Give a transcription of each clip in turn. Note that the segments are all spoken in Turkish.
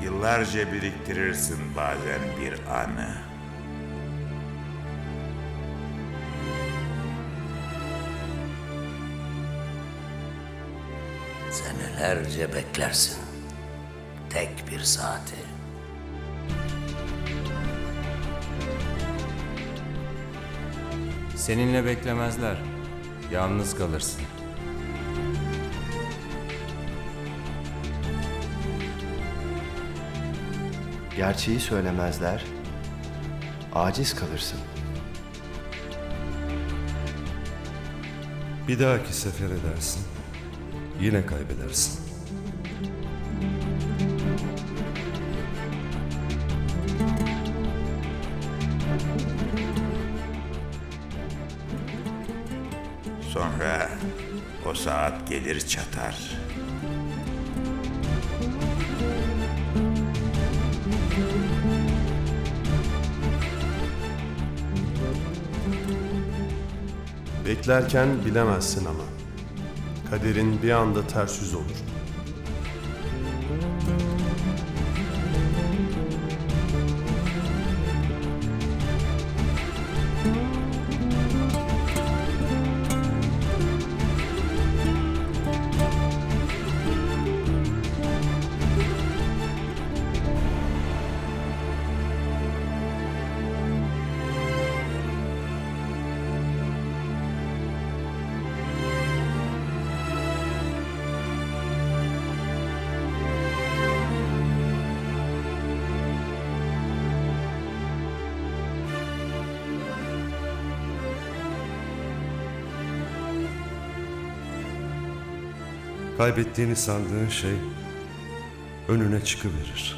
Yıllarca biriktirirsin bazen bir anı. Senelerce beklersin tek bir saati. Seninle beklemezler. Yalnız kalırsın. Gerçeği söylemezler, aciz kalırsın. Bir dahaki sefer edersin, yine kaybedersin. Sonra o saat gelir çatar. Beklerken bilemezsin ama. Kaderin bir anda ters yüz olur. Kaybettiğini sandığın şey önüne çıkıverir.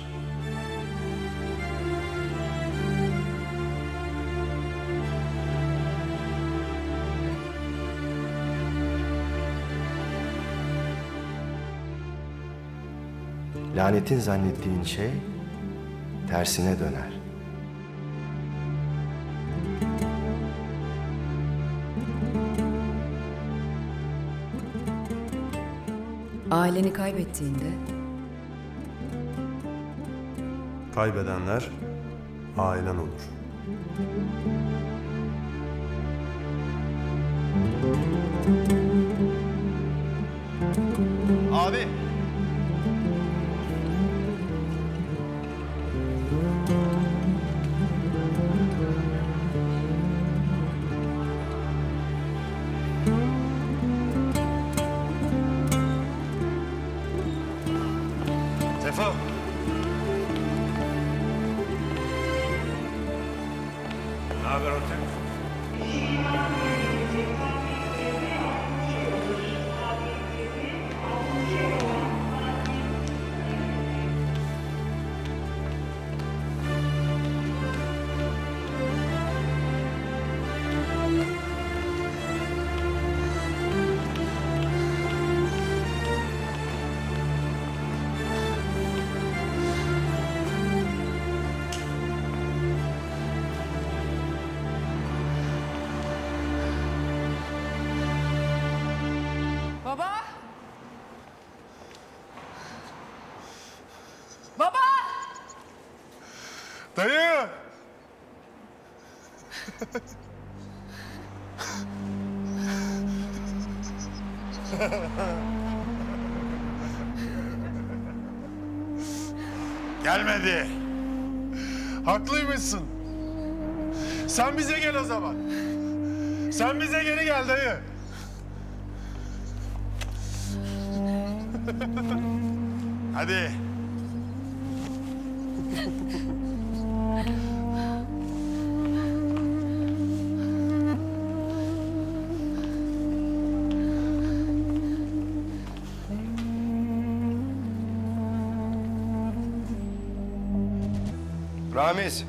Lanetin zannettiğin şey tersine döner. Aileni kaybettiğinde Kaybedenler ailen olur. Abi. Tefo. Ne haber ortak? Baba! Baba! Dayı. Gelmedi. Haklıymışsın. Sen bize gel o zaman. Sen bize geri gel dayı. Hadi. Ramiz.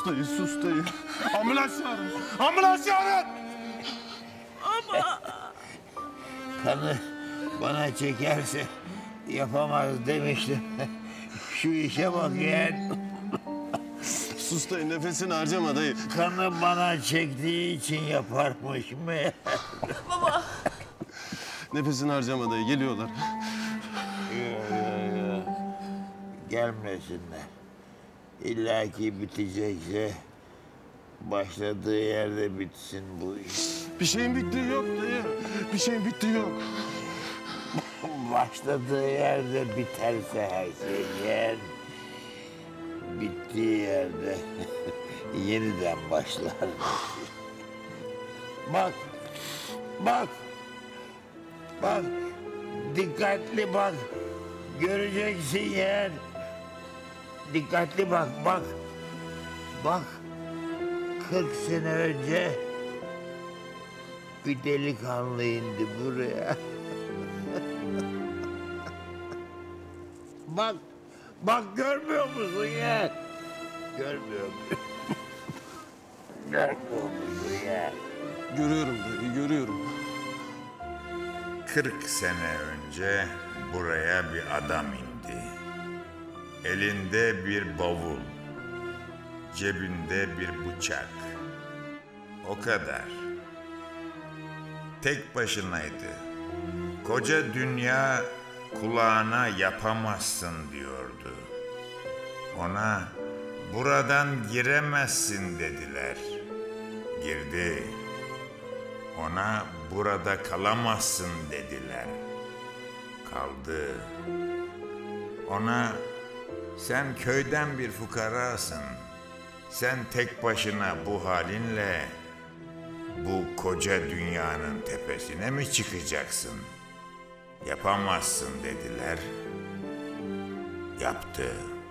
sus dayı. Ambulans çağırın. Ambulans çağırın. Kanı bana çekerse yapamaz demiştim. Şu işe bak yeğen. Sus dayı, nefesini harcama dayı. Kanı bana çektiği için yaparmış mı? Nefesini harcama dayı, geliyorlar. Yok. Gelmesinler. İlla ki bitecekse başladığı yerde bitsin bu iş. Bir şeyin bittiği yok dayı. Bir şeyin bittiği yok. Başladığı yerde biterse her şey yeğen, bittiği yerde yeniden başlar. Bak, bak, bak, dikkatli bak, göreceksin yeğen. Dikkatli bak, bak, bak, 40 sene önce bir delikanlı indi buraya. Bak, bak görmüyor musun ya? Görmüyor musun? Görmüyor musun ya? Görüyorum dayı, görüyorum. 40 sene önce buraya bir adam indi. Elinde bir bavul, cebinde bir bıçak. O kadar. Tek başınaydı. Koca dünya kulağına yapamazsın diyordu. Ona buradan giremezsin dediler. Girdi. Ona burada kalamazsın dediler. Kaldı. Ona sen köyden bir fukarasın. Sen tek başına bu halinle bu koca dünyanın tepesine mi çıkacaksın? Yapamazsın dediler. Yaptı.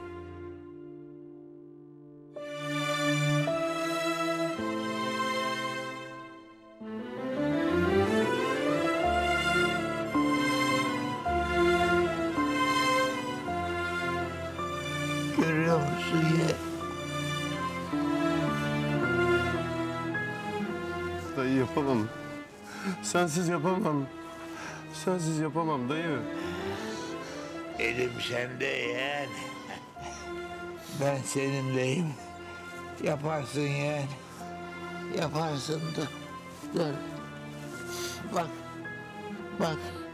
Görüyor musun ya? Dayı yapamam. Sensiz yapamam. Sensiz yapamam dayı. Elim sende yeğen. Ben seninleyim. Yaparsın yeğen. Yaparsın da. Dur. Bak. Bak.